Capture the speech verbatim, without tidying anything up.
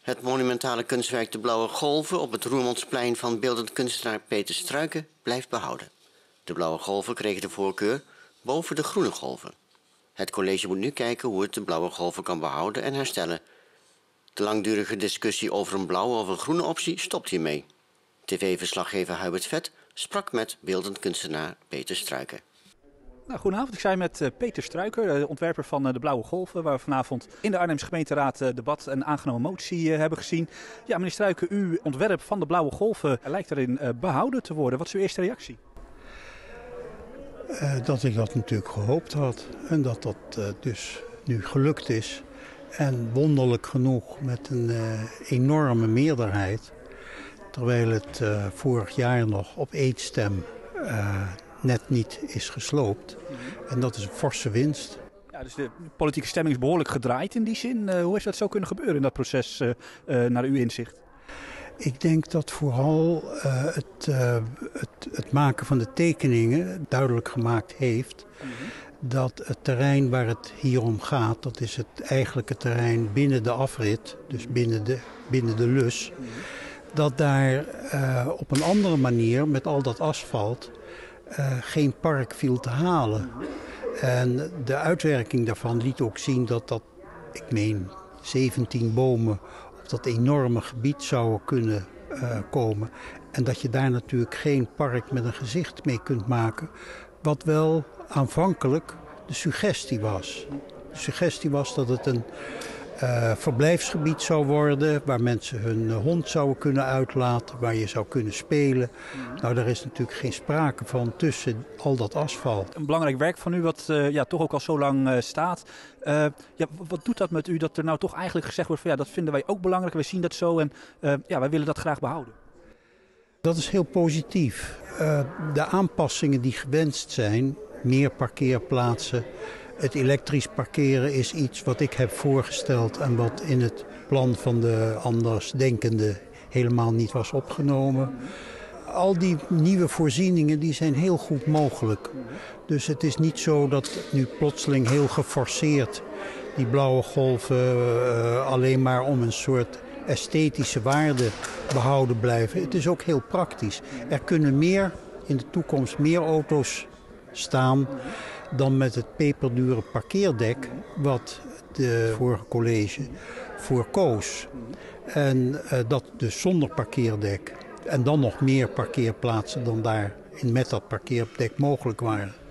Het monumentale kunstwerk De Blauwe Golven op het Roermondsplein van beeldend kunstenaar Peter Struiken blijft behouden. De blauwe golven kregen de voorkeur boven de groene golven. Het college moet nu kijken hoe het de blauwe golven kan behouden en herstellen. De langdurige discussie over een blauwe of een groene optie stopt hiermee. T V-verslaggever Hubert Vet sprak met beeldend kunstenaar Peter Struiken. Nou, goedenavond, ik zijn met Peter Struiken, ontwerper van de Blauwe Golven, waar we vanavond in de Arnhemse gemeenteraad debat en aangenomen motie hebben gezien. Ja, meneer Struiken, uw ontwerp van de Blauwe Golven lijkt erin behouden te worden. Wat is uw eerste reactie? Uh, dat ik dat natuurlijk gehoopt had en dat dat uh, dus nu gelukt is. En wonderlijk genoeg met een uh, enorme meerderheid, terwijl het uh, vorig jaar nog op eetstem uh, net niet is gesloopt. En dat is een forse winst. Ja, dus de politieke stemming is behoorlijk gedraaid in die zin. Uh, hoe is dat zo kunnen gebeuren in dat proces uh, uh, naar uw inzicht? Ik denk dat vooral uh, het, uh, het, het maken van de tekeningen duidelijk gemaakt heeft mm-hmm. dat het terrein waar het hier om gaat, dat is het eigenlijke terrein binnen de afrit, dus binnen de, binnen de lus, mm-hmm. dat daar uh, op een andere manier met al dat asfalt uh, geen park viel te halen. Mm-hmm. En de uitwerking daarvan liet ook zien dat dat, ik meen, zeventien bomen dat enorme gebied zou kunnen uh, komen. En dat je daar natuurlijk geen park met een gezicht mee kunt maken. Wat wel aanvankelijk de suggestie was. De suggestie was dat het een uh, verblijfsgebied zou worden, waar mensen hun hond zouden kunnen uitlaten, waar je zou kunnen spelen. Mm-hmm. Nou, daar is natuurlijk geen sprake van tussen al dat asfalt. Een belangrijk werk van u wat uh, ja, toch ook al zo lang uh, staat. Uh, ja, wat doet dat met u dat er nou toch eigenlijk gezegd wordt van ja, dat vinden wij ook belangrijk, wij zien dat zo en uh, ja, wij willen dat graag behouden? Dat is heel positief. Uh, de aanpassingen die gewenst zijn, meer parkeerplaatsen, het elektrisch parkeren is iets wat ik heb voorgesteld en wat in het plan van de andersdenkenden helemaal niet was opgenomen. Al die nieuwe voorzieningen die zijn heel goed mogelijk. Dus het is niet zo dat nu plotseling heel geforceerd die blauwe golven uh, alleen maar om een soort esthetische waarde behouden blijven. Het is ook heel praktisch. Er kunnen meer in de toekomst meer auto's staan dan met het peperdure parkeerdek wat de vorige college voor koos. En uh, dat dus zonder parkeerdek. En dan nog meer parkeerplaatsen dan daar met dat parkeerdek mogelijk waren.